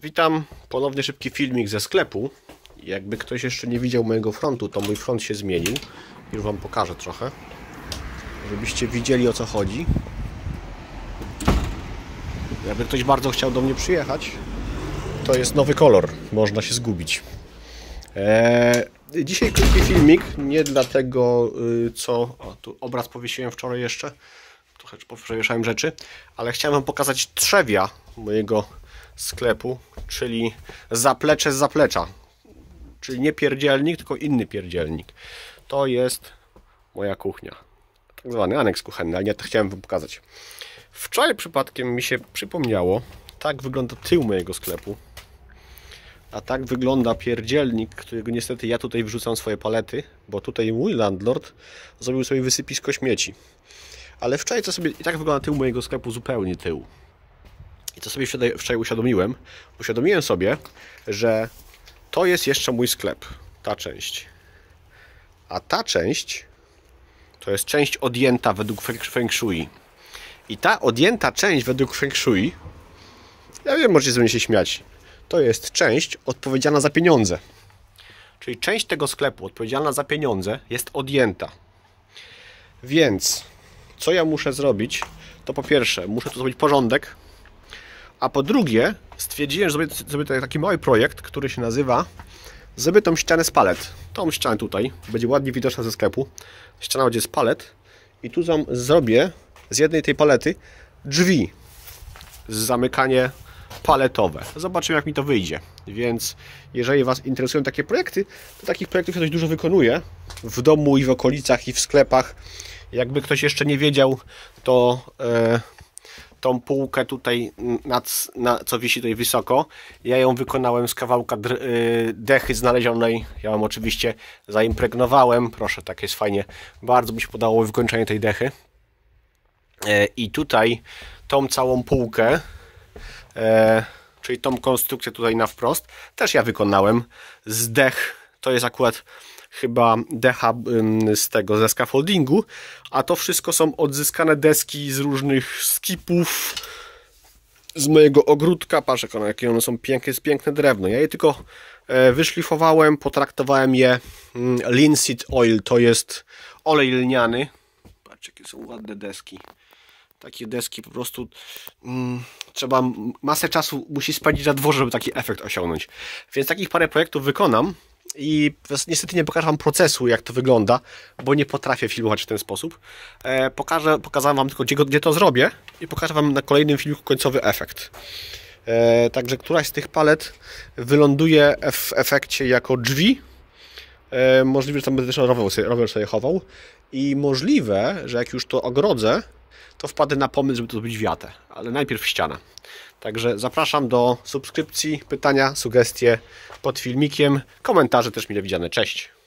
Witam, ponownie szybki filmik ze sklepu. Jakby ktoś jeszcze nie widział mojego frontu, to mój front się zmienił. Już Wam pokażę trochę, żebyście widzieli, o co chodzi. Jakby ktoś bardzo chciał do mnie przyjechać, to jest nowy kolor, można się zgubić. Dzisiaj krótki filmik, nie dlatego co... O, tu obraz powiesiłem wczoraj jeszcze, trochę przewieszałem rzeczy, ale chciałem Wam pokazać trzewia mojego sklepu, czyli zaplecze z zaplecza, czyli nie pierdzielnik, tylko inny pierdzielnik. To jest moja kuchnia, tak zwany aneks kuchenny, ale nie to chciałem Wam pokazać. Wczoraj przypadkiem mi się przypomniało, tak wygląda tył mojego sklepu, a tak wygląda pierdzielnik, którego niestety ja tutaj wrzucam swoje palety, bo tutaj mój landlord zrobił sobie wysypisko śmieci. Ale wczoraj i tak wygląda tył mojego sklepu, zupełnie tył. I co sobie wczoraj uświadomiłem? Uświadomiłem sobie, że to jest jeszcze mój sklep, ta część. A ta część to jest część odjęta według Feng Shui. I ta odjęta część według Feng Shui, ja wiem, możecie ze mnie się śmiać, to jest część odpowiedzialna za pieniądze. Czyli część tego sklepu odpowiedzialna za pieniądze jest odjęta. Więc co ja muszę zrobić? To po pierwsze, muszę tu zrobić porządek. A po drugie, stwierdziłem, że zrobię taki mały projekt, który się nazywa zrobię tą ścianę z palet. Tą ścianę tutaj, będzie ładnie widoczna ze sklepu. Ściana będzie z palet i tu zrobię z jednej tej palety drzwi z zamykanie paletowe. Zobaczymy, jak mi to wyjdzie. Więc jeżeli Was interesują takie projekty, to takich projektów ja dość dużo wykonuję w domu i w okolicach i w sklepach. Jakby ktoś jeszcze nie wiedział, to tą półkę tutaj, co wisi tutaj wysoko, ja ją wykonałem z kawałka dechy znalezionej. Ja ją oczywiście zaimpregnowałem. Proszę, tak jest fajnie. Bardzo mi się podobało wykończenie tej dechy. I tutaj tą całą półkę, czyli tą konstrukcję tutaj na wprost, też ja wykonałem z dech. To jest akurat chyba decha ze scaffoldingu, a to wszystko są odzyskane deski z różnych skipów z mojego ogródka. Patrzę, jakie one są piękne, jest piękne drewno. Ja je tylko wyszlifowałem, potraktowałem je linseed oil, to jest olej lniany. Patrzcie, jakie są ładne deski. Takie deski po prostu trzeba masę czasu musi spędzić na dworze, żeby taki efekt osiągnąć. Więc takich parę projektów wykonam i niestety nie pokażę Wam procesu, jak to wygląda, bo nie potrafię filmować w ten sposób. Pokazałem Wam tylko, gdzie to zrobię i pokażę Wam na kolejnym filmiku końcowy efekt. Także któraś z tych palet wyląduje w efekcie jako drzwi. Możliwe, że tam będę też rower sobie chował. I możliwe, że jak już to ogrodzę, to wpadę na pomysł, żeby to zrobić wiatę, ale najpierw ściana. Także zapraszam do subskrypcji, pytania, sugestie pod filmikiem, komentarze też mile widziane. Cześć!